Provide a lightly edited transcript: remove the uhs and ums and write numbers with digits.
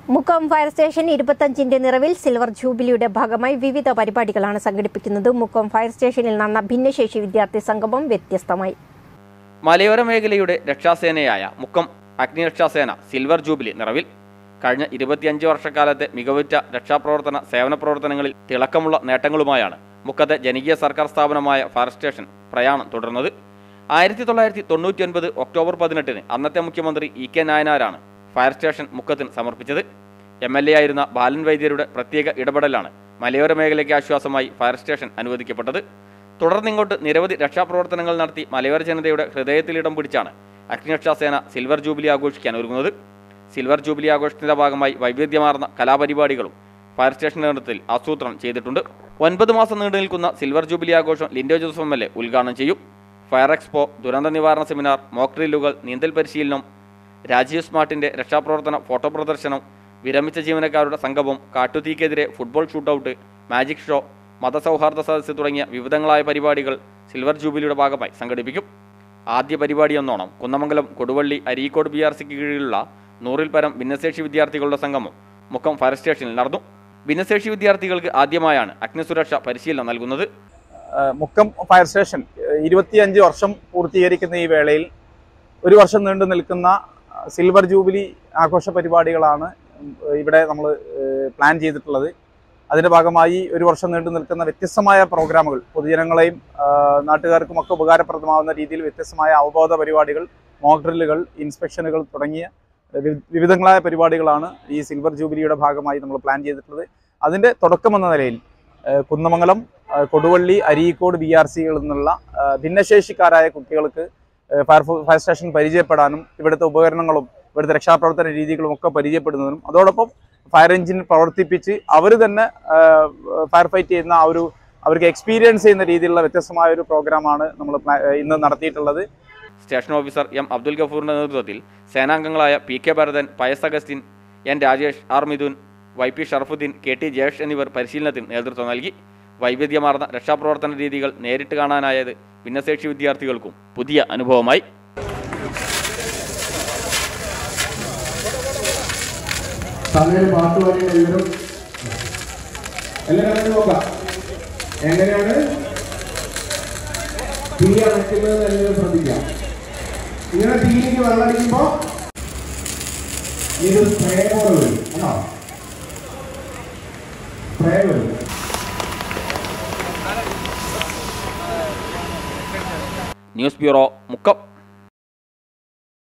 Mukkam fire station 25ന്റെ നിറവിൽ silver ജൂബിലിയുടെ ഭാഗമായി വിവിധ പരിപാടികളാണ് സംഘടിപ്പിക്കുന്നത്. മുക്കം ഫയർ സ്റ്റേഷനിൽ നടന്ന ഭിന്നശേഷി വിദ്യാർത്ഥി സംഗമം വ്യത്യസ്തമായി. മലയോര മേഖലയുടെ രക്ഷാസേനയായ മുക്കം അഗ്നിരക്ഷാസേന സിൽവർ ജൂബിലി നിറവിൽ. കഴിഞ്ഞ 25 വർഷക്കാലത്തെ മികവുറ്റ രക്ഷാപ്രവർത്തന സേവന പ്രവർത്തനങ്ങളിൽ തിളക്കമുള്ള നേട്ടങ്ങളുമായാണ് മുക്കത്തെ ജനകീയ സർക്കാർ സ്ഥാപനമായ ഫയർ സ്റ്റേഷൻ പ്രയാണം തുടർന്നത്. 1999 ഒക്ടോബർ 18 അന്നത്തെ മുഖ്യമന്ത്രി ഇ.കെ. നായനാരാണ് ഫയർ സ്റ്റേഷൻ മുക്കത്തിന് സമർപ്പിച്ചത്. MLA ആയിരുന്ന ബാലൻ വൈദ്യരുടെ പ്രത്യേക ഇടപെടലാണ് മലയോര മേഖലയ്ക്ക് ആശ്വാസമായി ഫയർ സ്റ്റേഷൻ അനുവദിക്കപ്പെട്ടത്. തുടർന്നിങ്ങോട്ട് നിരവധി രക്ഷാപ്രവർത്തനങ്ങൾ നടത്തി മലയോര ജനതയുടെ ഹൃദയത്തിലിടം പിടിച്ചാണ് അഗ്നിരക്ഷാസേന സിൽവർ ജൂബിലി ആഘോഷിക്കാൻ ഒരുങ്ങുന്നത്. സിൽവർ ജൂബിലി ആഘോഷത്തിന്റെ ഭാഗമായി വൈവിധ്യമാർന്ന കലാപരിപാടികളും ഫയർ സ്റ്റേഷൻ നേതൃത്വത്തിൽ ആസൂത്രണം ചെയ്തിട്ടുണ്ട്. 9 മാസം നീണ്ടു നിൽക്കുന്ന സിൽവർ ജൂബിലി ആഘോഷം ലിൻഡോ ജോസഫ് MLA ഉദ്ഘാടനം ചെയ്യും. ഫയർ എക്സ്പോ, ദുരന്ത നിവാരണ സെമിനാർ, മോക്ക് ഡ്രില്ലുകൾ, നീന്തൽ പരിശീലനം, രാജീവ് സ്മാർട്ടിന്റെ രക്ഷാപ്രവർത്തന ഫോട്ടോ പ്രദർശനം, വിരമിച്ച ജീവനക്കാരുടെ സംഗമം, കാട്ടുതീക്കെതിരെ ഫുട്ബോൾ ഷൂട്ടൌട്ട്, മാജിക് ഷോ, മതസൗഹാർദ്ദ സദസ്സ് തുടങ്ങിയ വിവിധങ്ങളായ പരിപാടികൾ സിൽവർ ജൂബിലിയുടെ ഭാഗമായി സംഘടിപ്പിക്കും. ആദ്യ പരിപാടിയെന്നോണം കുന്നമംഗലം, കൊടുവള്ളി, അരീക്കോട് BRCക്ക് കീഴിലുള്ള 100-ൽ പരം ഭിന്നശേഷി വിദ്യാർത്ഥികളുടെ സംഗമം മുക്കം ഫയർ സ്റ്റേഷനിൽ നടന്നു. ഭിന്നശേഷി വിദ്യാർത്ഥികൾക്ക് ആദ്യമായാണ് അഗ്നിസുരക്ഷ പരിശീലനം നൽകുന്നത്. മുക്കം ഫയർ സ്റ്റേഷൻ 25 വർഷം പൂർത്തീകരിക്കുന്ന ഈ വേളയിൽ 1 വർഷം നീണ്ടു നിൽക്കുന്ന സിൽവർ ജൂബിലി ആഘോഷ പരിപാടികളാണ് ഇവിടെ നമ്മൾ പ്ലാൻ ചെയ്തിട്ടുള്ളത്. അതിൻ്റെ ഭാഗമായി 1 വർഷം നീണ്ടു നിൽക്കുന്ന വ്യത്യസ്തമായ പ്രോഗ്രാമുകൾ, പൊതുജനങ്ങളെയും നാട്ടുകാർക്കുമൊക്കെ ഉപകാരപ്രദമാകുന്ന രീതിയിൽ വ്യത്യസ്തമായ അവബോധ പരിപാടികൾ, മോക്ക് ഡ്രില്ലുകൾ, ഇൻസ്പെക്ഷനുകൾ തുടങ്ങിയ വിവിധങ്ങളായ പരിപാടികളാണ് ഈ സിൽവർ ജൂബിലിയുടെ ഭാഗമായി നമ്മൾ പ്ലാൻ ചെയ്തിട്ടുള്ളത്. അതിൻ്റെ തുടക്കമെന്ന നിലയിൽ കുന്നമംഗലം, കൊടുവള്ളി, അരീക്കോട് BRCകളിൽ നിന്നുള്ള ഭിന്നശേഷിക്കാരായ കുട്ടികൾക്ക് ഫയർ സ്റ്റേഷൻ പരിചയപ്പെടാനും ഇവിടുത്തെ ഉപകരണങ്ങളും ഇവിടുത്തെ രക്ഷാപ്രവർത്തന രീതികളും ഒക്കെ പരിചയപ്പെടുന്നതിനും അതോടൊപ്പം ഫയർ എഞ്ചിൻ പ്രവർത്തിപ്പിച്ച് അവർ തന്നെ ഫയർ ഫൈറ്റ് ചെയ്യുന്ന അവർക്ക് എക്സ്പീരിയൻസ് ചെയ്യുന്ന രീതിയിലുള്ള വ്യത്യസ്തമായ ഒരു പ്രോഗ്രാമാണ് നമ്മൾ ഇന്ന് നടത്തിയിട്ടുള്ളത്. Station officer M. അബ്ദുൽ ഗഫൂറിന്റെ നേതൃത്വത്തിൽ സേനാംഗങ്ങളായ P.K. Bharathan, Pius Augustine, N. Rajesh, R. Mithun, Y.P. Sharafuddin, K.T. Jayesh എന്നിവർ പരിശീലനത്തിന് നേതൃത്വം നൽകി. വൈവിധ്യമാർന്ന രക്ഷാപ്രവർത്തന രീതികൾ നേരിട്ട് കാണാനായത് ഭിന്നശേഷി വിദ്യാർത്ഥികൾക്കും പുതിയ അനുഭവമായി. എങ്ങനെയാണ് തീ അണയ്ക്കുന്നത് എല്ലാവരും ശ്രദ്ധിക്കാം. ഇങ്ങനെ തീയിലേക്ക് വെള്ളമടിക്കുമ്പോ ഇത് സ്പ്രേ പോലെ വരും കേട്ടോ, സ്പ്രേ വരും. News bureau, Mukkam.